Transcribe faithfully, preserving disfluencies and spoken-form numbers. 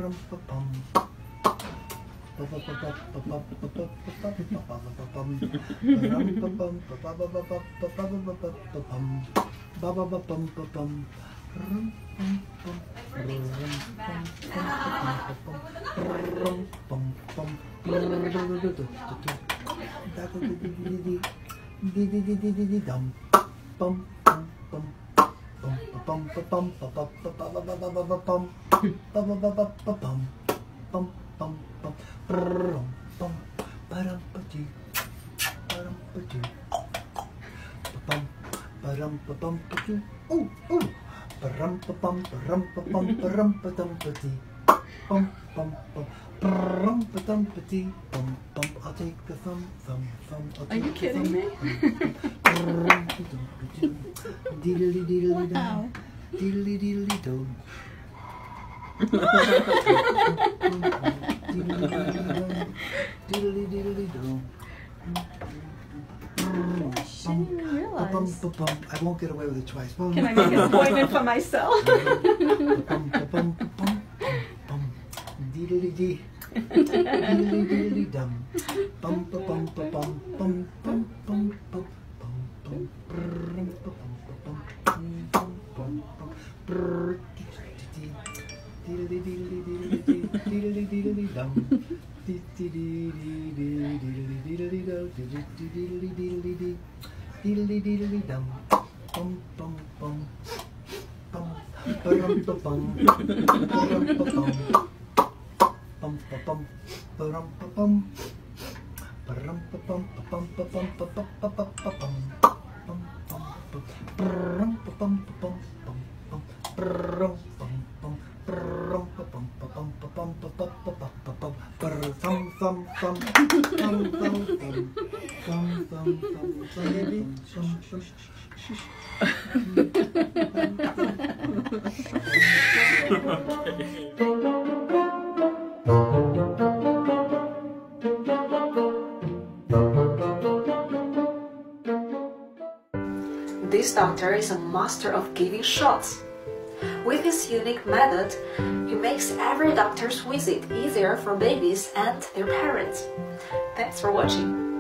I'll take the thumb, thumb, thumb. Are you kidding me? Diddly diddly dum, diddly diddly dum. Diddly diddly dum. I didn't even realize. I won't get away with it twice. Can I make an appointment for myself? Diddly dee. Diddly diddly dum. Bum ba bum ba bum bum bum bum bum bum bum brum ba bum ba bum bum bum bum brr diddly diddly diddly diddly diddly dum. Diddly diddly diddly diddly dum. Diddly diddly dee. Diddly diddly dum. Bum bum bum bum bum ba bum bum ba bum. Bum ba bum bum ba bum. Bum ba bum ba bum ba bum ba ba ba ba ba bum. Bum bum bum. Brum ba bum ba bum bum bum. Brum bum bum. Brum ba bum ba bum ba bum ba ba ba ba ba bum. Brr thum thum thum thum thum thum thum thum thum thum baby thum thum. This doctor is a master of giving shots. With his unique method, he makes every doctor's visit easier for babies and their parents. Thanks for watching.